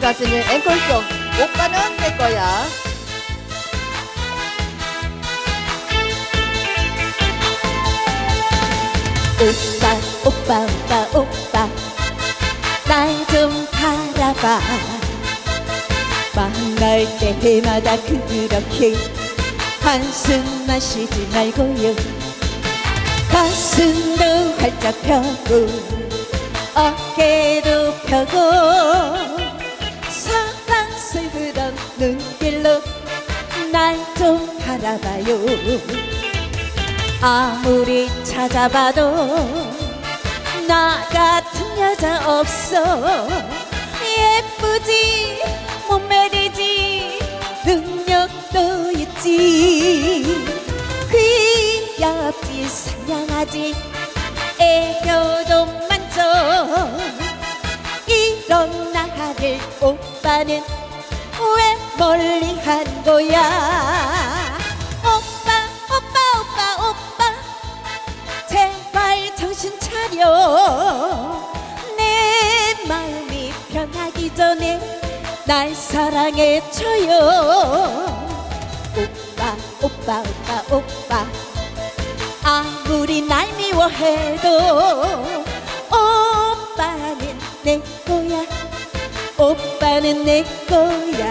가수님 앵콜송 오빠는 내 거야. 오빠 오빠 오빠 오빠 날 좀 바라봐. 만날 때마다 그렇게 한숨만 쉬지 말고요. 가슴도 활짝 펴고 어깨도 펴고 사랑스런 눈길로 날 좀 바라봐요. 아무리 찾아봐도 나 같은 여자 없어. 예쁘지 몸매리지 능력도 있지. 귀엽지 상냥하지 애교도 많죠. 이런 나를 오빠는 왜 멀리한 거야. 오빠 오빠 오빠 오빠 제발 정신 차려. 내 마음이 변하기 전에 날 사랑해줘요. 오빠 오빠 오빠 오빠 아무리 날 미워해도 오빠는 내 거야. 오빠는 내 거야.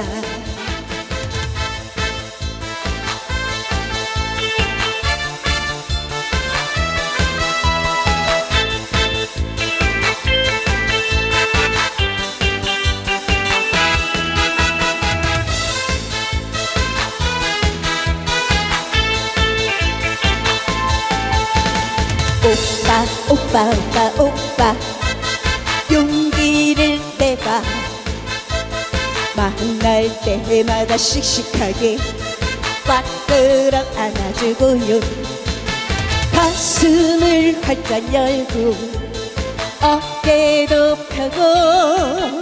오빠 오빠 오빠 오빠 용기를 내봐. 만날 때마다 씩씩하게 꽉 끌어 안아주고요. 가슴을 활짝 열고 어깨도 펴고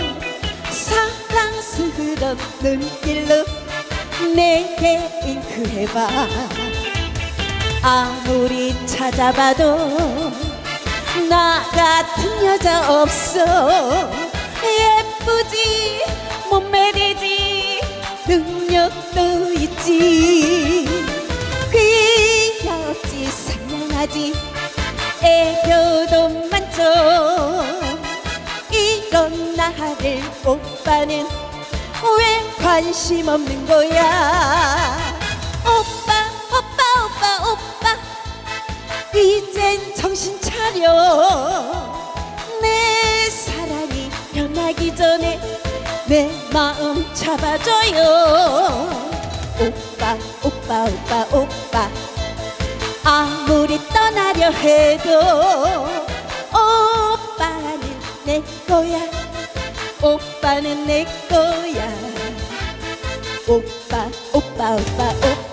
사랑스런 눈길로 내게 잉크해봐. 아무리 찾아봐도 나 같은 여자 없어. 예쁘지 몸매리지 능력도 있지. 귀엽지 상냥하지 애교도 많죠. 이런 나를 오빠는 왜 관심 없는 거야. 오빠 오빠 오빠 오빠 이젠 정신 차려. 내 사랑이 변하기 전에 내 마음 잡아줘요. 오빠 오빠 오빠 오빠 아무리 떠나려 해도 오빠는 내 거야. 오빠는 내 거야. 오빠 오빠 오빠 오빠